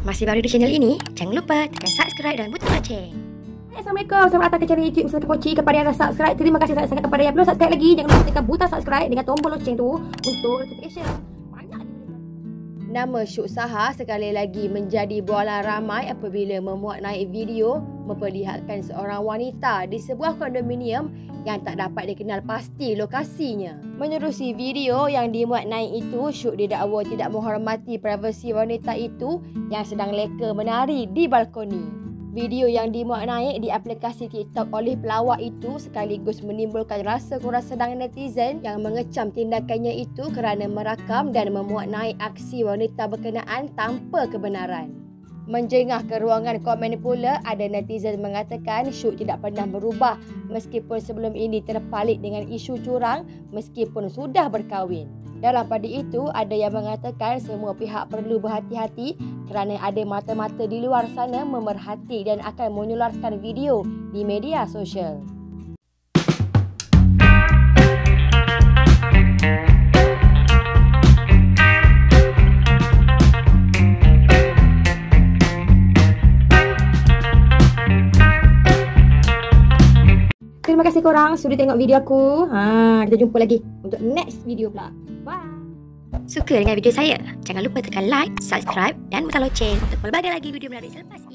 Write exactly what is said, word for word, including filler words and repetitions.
Masih baru di channel ini? Jangan lupa tekan subscribe dan butang loceng. Assalamualaikum, selamat datang ke channel YouTube Ustazah Poci. Kepada yang dah subscribe, terima kasih sangat-sangat. Kepada yang belum subscribe lagi, jangan lupa tekan butang subscribe dengan tombol loceng tu untuk notification. Nama Syuk Saha sekali lagi menjadi bualan ramai apabila memuat naik video memperlihatkan seorang wanita di sebuah kondominium yang tak dapat dikenal pasti lokasinya. Menerusi video yang dimuat naik itu, Syuk didakwa tidak menghormati privasi wanita itu yang sedang leka menari di balkoni. Video yang dimuat naik di aplikasi TikTok oleh pelawak itu sekaligus menimbulkan rasa kurang sedang netizen yang mengecam tindakannya itu kerana merakam dan memuat naik aksi wanita berkenaan tanpa kebenaran. Menjengah ke ruangan komen pula, ada netizen mengatakan Syuk tidak pernah berubah meskipun sebelum ini terpalit dengan isu curang meskipun sudah berkahwin. Dalam pada itu, ada yang mengatakan semua pihak perlu berhati-hati kerana ada mata-mata di luar sana memerhati dan akan menyularkan video di media sosial. Terima kasih korang sudah tengok video aku. Ha, kita jumpa lagi untuk next video pula. Bye. Suka dengan video saya? Jangan lupa tekan like, subscribe dan butang loceng untuk pelbagai lagi video menarik selepas ini.